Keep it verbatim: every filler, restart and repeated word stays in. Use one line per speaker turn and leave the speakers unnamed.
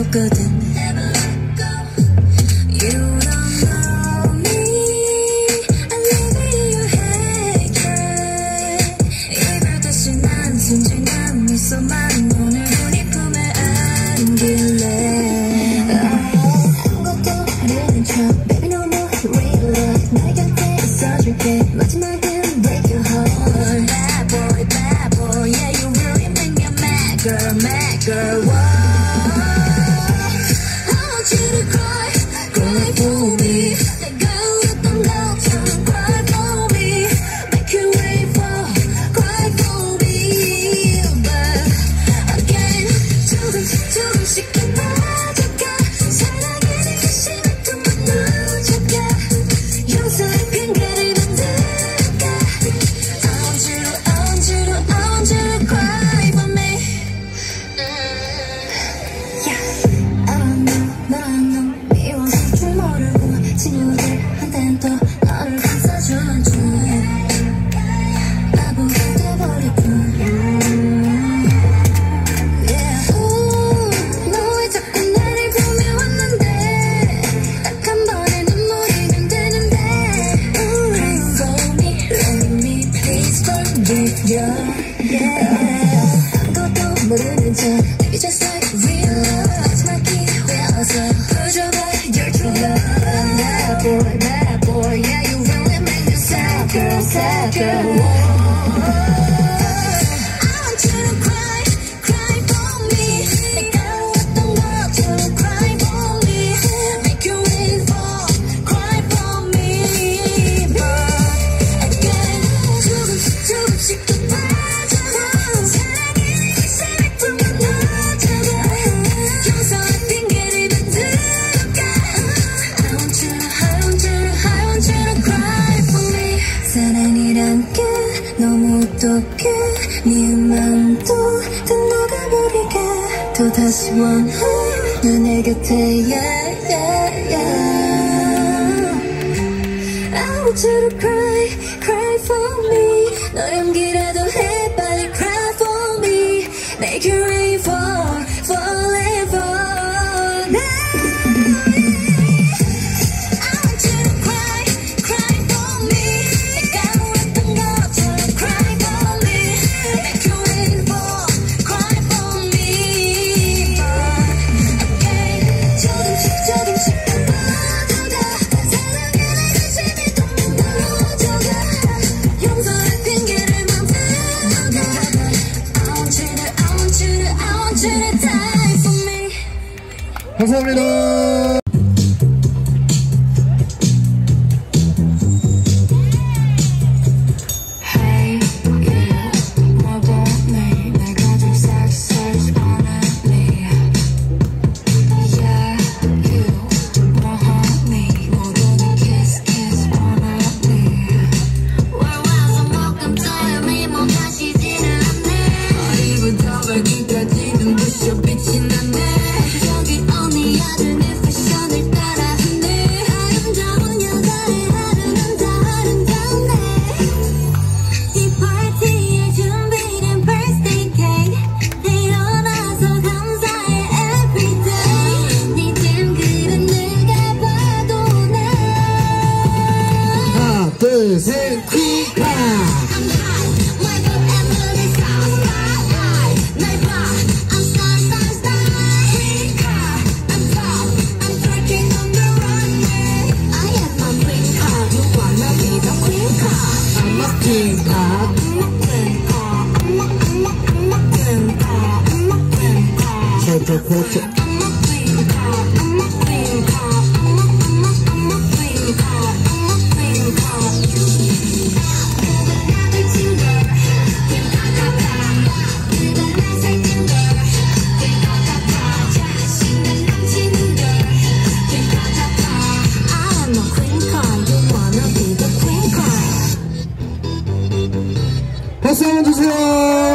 없거든. You don't know me, I live in your hatred. 이별 다시 난 순진한 미소만 오늘도 네 품에 안길래. 아무것도 모르는 척 baby no more real love. 나의 곁에 있어줄게. 마지막은 break your heart. Bad boy, bad boy, yeah you really make me mad girl, mad girl. Whoa. I want you to cry, cry for me. 내가 울었던 것처럼 cry for me. Make you wait for, cry for me. But again, 조금씩 조금씩 더 빠져가. 사랑에는 가심을 또 무너져가. 용서의 핑계를 만들어가. I want you to, I want you to, I want you to cry for me. Yeah, I don't know, but I know 미워서 줄 모르고 친구들한텐 또 너를 감싸주는 줄 바보가 돼버렸군. Yeah, ooh, 너 왜 자꾸 나를 보며 왔는데 딱 한 번의 눈물이면 되는데. Cry for me, let me please forgive you. Yeah, 아무것도 모르는 척 baby just like real love. 마지막 기회여서 보여줘봐 your true love. Bad boy, bad boy, yeah you really make me sad girl, sad girl. Whoa. I want you to cry, cry for me. 내가 울었던 것처럼 cry for me. Make you wait for, cry for me. But again, 조금씩 조금씩 더 빠져가. 사랑에는 가심을 또 무너져가. 용서의 핑계를 만들어가. I want you to, I want you to, I want you to cry for me. 사랑이란 게 너무 어떡해. 미운 마음도 다 녹아버리게. 또 다시 원해 내 곁에 yeah, yeah, yeah. I want you to cry, cry for me. 너 연기라도 해 빨리 cry for me. Make you rain for, forever now. I want you to cry, cry for me. 내가 울었던 것처럼 cry for me. Make you rain for, cry for me. But again, 조금씩 조금씩 더 빠져가. 사랑에는 가심이 또 무너져가. 용서의 핑계를 만들어가. I want you to, I want you to, I want you to die for me.
감사합니다.
Hey you, 뭐 보니? 내가 좀 섹시해 원하니? Yeah you, 뭐 하니? 모두는 kiss kiss 원하니? 왜 와서 목금토요 미모 가시지를 않네. 머리부터 발끝까지 눈부셔 빛이 나네. 저기 언니 아들 내 패션을 따라하네. 아름다운 여자의 하루는 다 아름답네. 이 파티에 준비된 birthday cake. 태어나서 감사해 everyday. 네 dim글은 내가 봐도 돼.
하나, 둘, 셋, 퀴카.
I'm hot, my good Emily sauce spotlight. 날 봐, I'm star, star, star. Quicker, I'm top, I'm twerking on the runway. I am my queen card, you wanna be the queen card.
I'm a king card.
I'm a queen card, I'm a, I'm a, I'm a queen card, I'm a queen card.
찰떡 포트.
I'm a queen card, I'm a queen card, I'm a, I'm a, I'm a queen card, I'm a queen card. 나를 친구, 핑크카카. 그건 날 살찐 걸, 핑크카카. 자신감 넘치는 걸, 핑크카카. I'm a queen card, you wanna be the queen card.
박수 한번 주세요.